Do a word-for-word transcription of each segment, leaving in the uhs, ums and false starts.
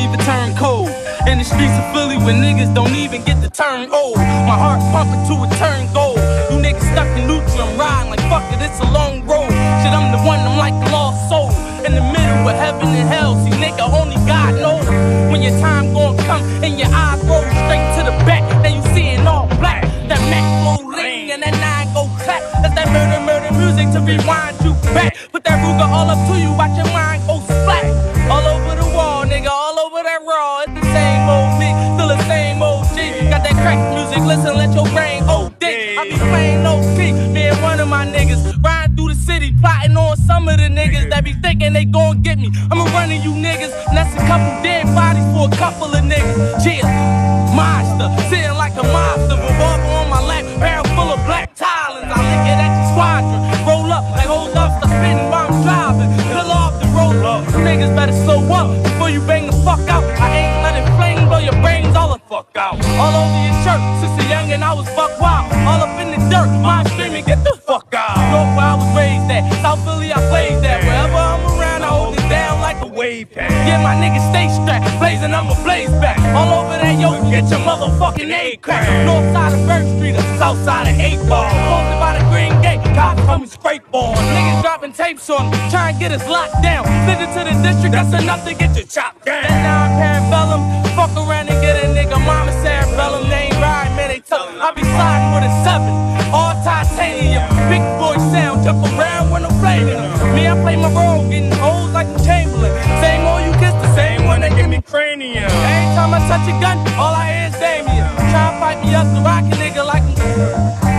even turn cold. In the streets of Philly where niggas don't even get to turn old. My heart pumping to a turn gold. You niggas stuck in neutral and riding like fuck it, it's a long road. Shit, I'm the one, I'm like a lost soul. In the middle of heaven and hell, see nigga, only God knows. When your time gon' come and your eyes roll straight to the back, then you see it all black. That Mac go ring and that nine go clap. That's that murder, murder music to rewind you back. Put that Ruger all up to you, watch your mind go splat. All over the wall, nigga, all over that raw. It's the same old me, still the same old G. Got that crack music, listen, let your brain O D. I be playing no P, me and one of my niggas riding through the city, plotting on some of the niggas that be thinking they gon' get me. I'ma run you niggas, and that's a couple dead bodies for a couple of niggas. Yeah, monster, sitting like a monster, revolver on my lap, barrel full of black Thailands. I lick it at your squadron, roll up like hold up, start spinning while I'm driving. Pull off the roll up, you niggas better slow up before you bang the fuck out. I ain't letting flame blow your brains all the fuck out. All over your shirt, since a youngin' I was buck wild. All up in the dirt, mind screaming, get the fuck out. North where I was raised at, South Philly I played that. Wherever I'm around, I hold it down like a wave pack. Yeah, my niggas stay strapped, blazing, I'ma blaze back. All over that yoke, get your motherfucking A crack. North side of Bird Street, or south side of eight ball. Posted by the Green Gate, cops call me scrape ball. Niggas dropping tapes on me, try and get us locked down. Send it to the district, that's enough to get you chopped down. That nine parabellum, fuck around and get a nigga mama cerebellum. They ain't riding, man, they tough. I be sliding with a seven, all titanium. Big boy sound, jump around when I'm playing them. Me, I play my role, getting old like I'm Chamberlain. Same old you kiss, the same one that give me cranium. Every time I touch a gun, all I hear is Damien. Try to fight me up to rock a nigga like I'm...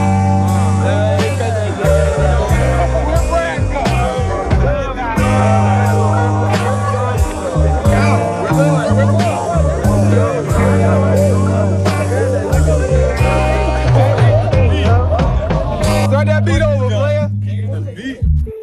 Start that beat over, player.